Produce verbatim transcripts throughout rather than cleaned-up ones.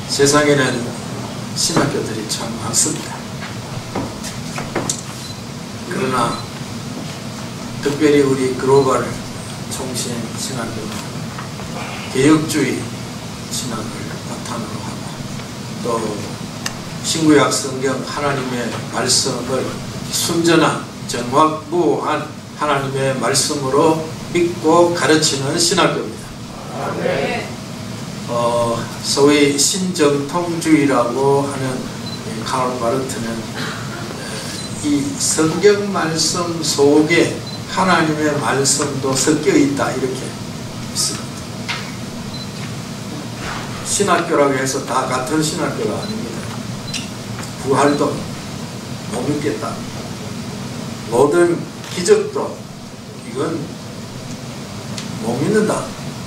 세상에는 신학교들이 참 많습니다. 그러나 특별히 우리 글로벌 총신 신학교는 개혁주의 신학을 바탕으로 하고 또 신구약 성경 하나님의 말씀을 순전한 정확무한 하나님의 말씀으로 믿고 가르치는 신학교입니다. 네. 어, 소위 신정통주의라고 하는 카를 마르트는 이 성경 말씀 속에 하나님의 말씀도 섞여 있다 이렇게 있습니다. 신학교라고 해서 다 같은 신학교가 아닙니다. 부활도 못 믿겠다. 모든 기적도 이건 못 믿는다.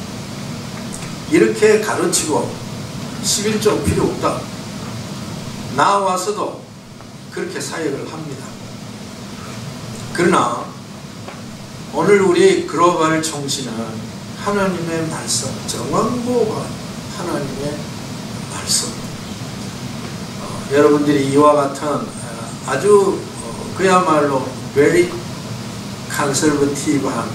이렇게 가르치고 십일조 필요 없다. 나와서도 그렇게 사역을 합니다. 그러나 오늘 우리 글로벌 총신은 하나님의 말씀, 정확무가 하나님의 말씀. 어, 여러분들이 이와 같은 어, 아주 어, 그야말로 very conservative한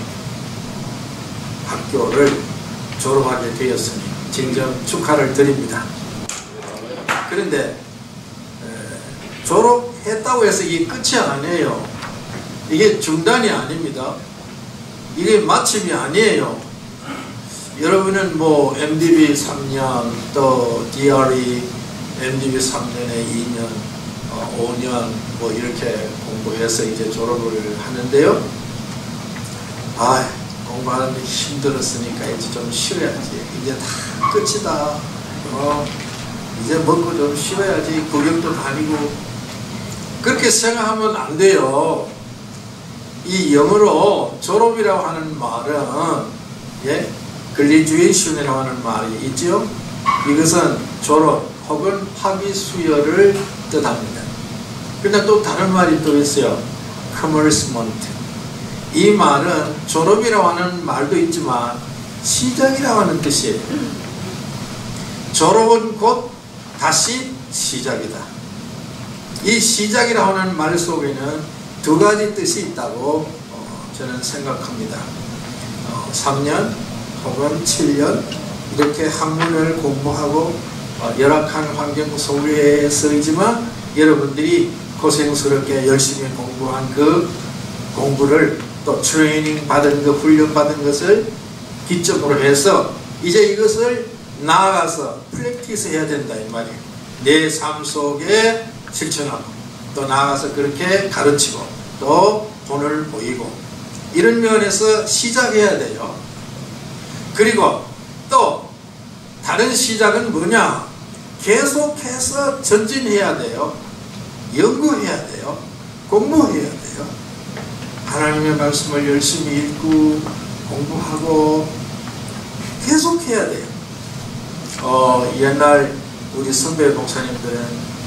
학교를 졸업하게 되었으니 진정 축하를 드립니다. 그런데 에, 졸업했다고 해서 이게 끝이 아니에요. 이게 중단이 아닙니다. 이게 마침이 아니에요. 여러분은 뭐 엠디비 삼 년, 또 디알이 엠디비 삼 년에 이 년, 어, 오 년 뭐 이렇게 공부해서 이제 졸업을 하는데요. 아, 공부하는데 힘들었으니까 이제 좀 쉬어야지. 이제 다 끝이다. 어, 이제 먹고 좀 쉬어야지. 구경도 다니고. 그렇게 생각하면 안 돼요. 이 영어로 졸업이라고 하는 말은 예? graduation이라고 하는 말이 있죠. 이것은 졸업 혹은 학위 수여를 뜻합니다. 그런데 또 다른 말이 또 있어요. commencement. 이 말은 졸업이라고 하는 말도 있지만 시작이라고 하는 뜻이에요. 졸업은 곧 다시 시작이다. 이 시작이라고 하는 말 속에는 두 가지 뜻이 있다고 어, 저는 생각합니다. 어, 삼 년 혹은 칠 년 이렇게 학문을 공부하고 어, 열악한 환경 속에서이지만 여러분들이 고생스럽게 열심히 공부한 그 공부를 또 트레이닝 받은 그 훈련 받은 것을 기점으로 해서 이제 이것을 나아가서 프랙티스 해야 된다 이 말이에요. 내 삶 속에 실천하고 또 나아가서 그렇게 가르치고 또 본을 보이고 이런 면에서 시작해야 돼요. 그리고 또 다른 시작은 뭐냐? 계속해서 전진해야 돼요. 연구해야 돼요. 공부해야 돼요. 하나님의 말씀을 열심히 읽고 공부하고 계속해야 돼요. 어, 옛날 우리 선배 목사님들은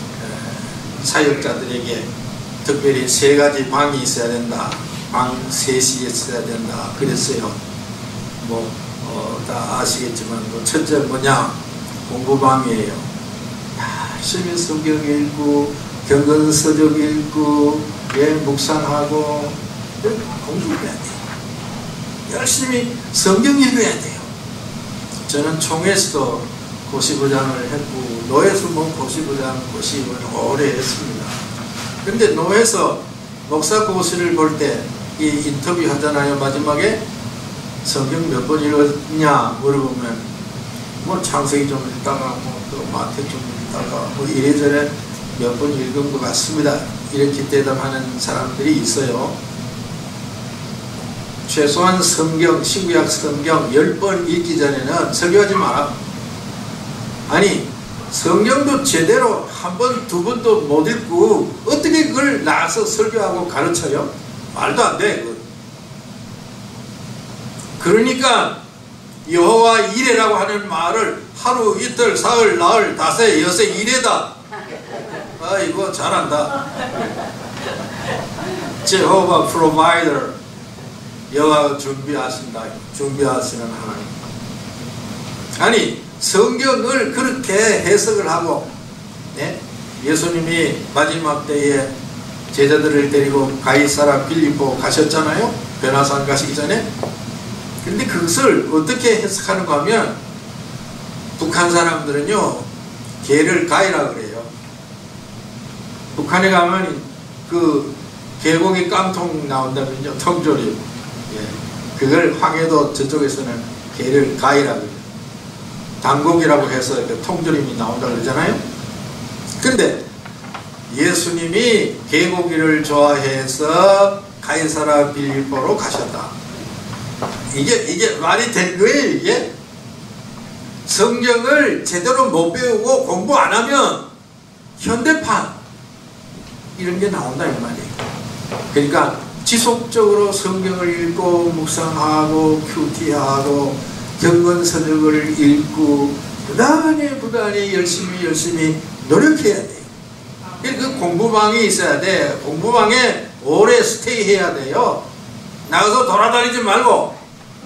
사역자들에게 특별히 세 가지 방이 있어야 된다. 방 셋이 있어야 된다. 그랬어요. 뭐, 어, 다 아시겠지만, 뭐 첫째 뭐냐? 공부방이에요. 열심히 성경 읽고, 경건서적 읽고, 예, 묵상하고, 공부해야 돼요. 열심히 성경 읽어야 돼요. 저는 총회에서도 고시부장을 했고, 노회에서 뭐 고시부장, 고시를 오래 했습니다. 근데 노회에서 목사 고시를 볼 때 이 인터뷰 하잖아요. 마지막에 성경 몇 번 읽었냐 물어보면 뭐 창세기 좀 읽다가 뭐 또 마태 좀 읽다가 뭐 이래저래 몇 번 읽은 것 같습니다. 이렇게 대답하는 사람들이 있어요. 최소한 성경, 신구약 성경 열 번 읽기 전에는 설교하지 마라. 아니 성경도 제대로 한 번, 두 번도 못 읽고 어떻게 그걸 나와서 설교하고 가르쳐요? 말도 안 돼. 그건. 그러니까 여호와 이레라고 하는 말을 하루, 이틀, 사흘, 나흘, 다세, 여세, 이레다. 아이고 잘한다. 제호바 프로바이더, 여호와가 준비하신다. 준비하시는 하나님. 아니 성경을 그렇게 해석을 하고, 네? 예수님이 마지막 때에 제자들을 데리고 가이사라 빌립보 가셨잖아요. 변화산 가시기 전에. 근데 그것을 어떻게 해석하는가 하면 북한 사람들은요 개를 가이라 그래요. 북한에 가면 그 계곡이 깡통 나온다면요, 통조림. 예. 그걸 황해도 저쪽에서는 개를 가이라 그래요. 당곡이라고 해서 그 통조림이 나온다 그러잖아요. 근데 예수님이 개고기를 좋아해서 가이사라 빌립보로 가셨다. 이게 이게 말이 된 거예요. 이게 성경을 제대로 못 배우고 공부 안 하면 현대판 이런 게 나온다 이 말이에요. 그러니까 지속적으로 성경을 읽고 묵상하고 큐티하고 경건서적을 읽고 부단히 부단히 열심히 열심히 노력해야 돼요. 그 공부방이 있어야 돼. 공부방에 오래 스테이 해야 돼요. 나가서 돌아다니지 말고.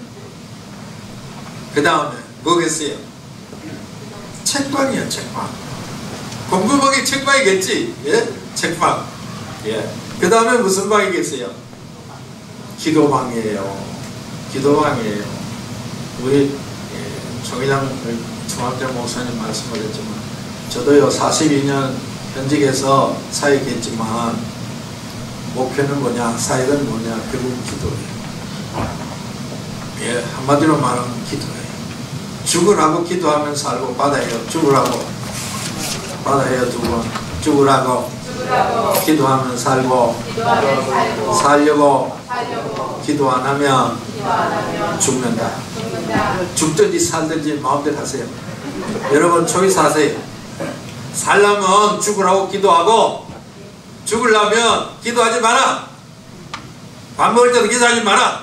그 다음에 뭐겠어요? 책방이야, 책방. 공부방이 책방이겠지. 예? 책방. 예. 그 다음에 무슨 방이겠어요? 기도방이에요. 기도방이에요. 우리 예, 정의당 중학교 목사님 말씀하셨지만 저도요 사십이 년 현직에서 사역했지만 목표는 뭐냐, 사역은 뭐냐, 결국 기도예요. 예, 한마디로 말하면 기도예요. 죽으라고 기도하면 살고 받아요. 죽으라고 받아요. 두 번. 죽으라고, 죽으라고 기도하면 살고, 기도하면 살고 살려고, 살려고 기도 안 하면, 기도 안 하면 죽는다. 죽는다. 죽든지 살든지 마음대로 하세요. 여러분 초이스 하세요. 살려면 죽으라고 기도하고 죽으려면 기도하지 마라. 밥 먹을 때도 기도하지 마라.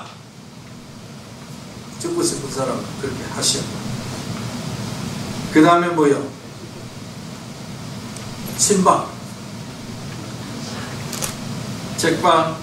죽고 싶은 사람 그렇게 하시오. 그 다음에 뭐요? 신방, 책방,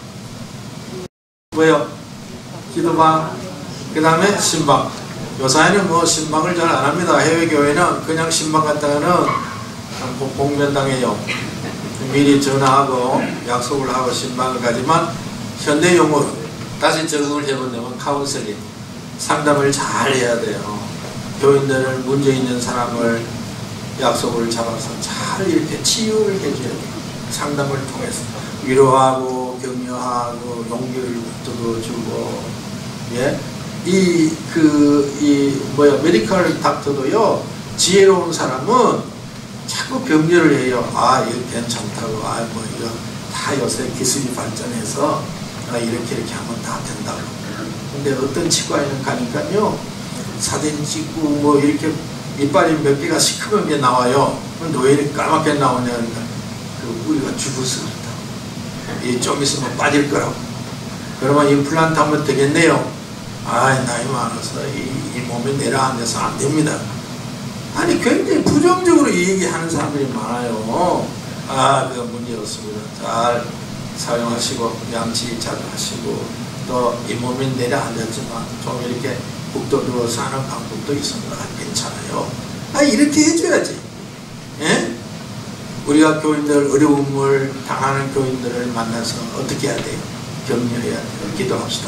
뭐요? 기도방, 그 다음에 신방. 요사이는 뭐 신방을 잘 안 합니다. 해외교회는 그냥 신방 갔다가는 공면당해요. 미리 전화하고 약속을 하고 신방을 가지만 현대 용어로 다시 적응을 해본다면 카운셀링, 상담을 잘 해야 돼요. 교인들을 문제 있는 사람을 약속을 잡아서 잘 이렇게 치유를 해줘야 돼요. 상담을 통해서 위로하고 격려하고 용기를 북돋워주고, 예, 이 그 이 뭐야 메디컬 닥터도요 지혜로운 사람은 자꾸 격려를 해요. 아 이거 괜찮다고, 아 뭐 이거 다 요새 기술이 발전해서 아 이렇게 이렇게 하면 다 된다고. 근데 어떤 치과에는 가니까요 사진 찍고 뭐 이렇게 이빨이 몇 개가 시커먼 게 나와요. 근데 왜 이렇게 까맣게 나오냐 그러니까 그 우리가 죽어서 그렇다. 이 좀 있으면 빠질 거라고. 그러면 임플란트 하면 되겠네요. 아 나이 많아서 이, 이 몸이 내려앉아서 안 됩니다. 아니 굉장히 부정적으로 얘기하는 사람들이 많아요. 아 그거 문제 없습니다. 잘 사용하시고 양치 잘 하시고 또 이 몸이 내려앉았지만 좀 이렇게 북돋워 사는 방법도 있습니다. 괜찮아요. 아 이렇게 해줘야지. 예? 우리가 교인들 어려움을 당하는 교인들을 만나서 어떻게 해야 돼요? 격려해야 돼요. 기도합시다.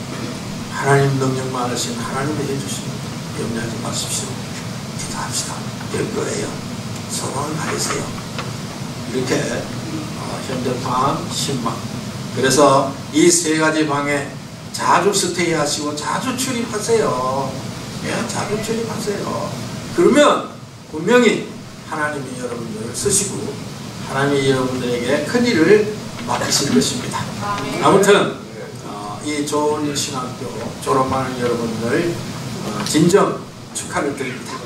하나님 능력 많으신 하나님이 해주십니다. 염려하지 마십시오. 기도합시다. 될 거예요. 소망을 가지세요. 이렇게 어, 현대판 신방. 그래서 이 세 가지 방에 자주 스테이 하시고 자주 출입하세요. 예, 자주 출입하세요. 그러면 분명히 하나님이 여러분들을 쓰시고 하나님이 여러분들에게 큰 일을 맡기실 것입니다. 아무튼 어, 이 좋은 신학교 졸업하는 여러분들 어, 진정 축하를 드립니다.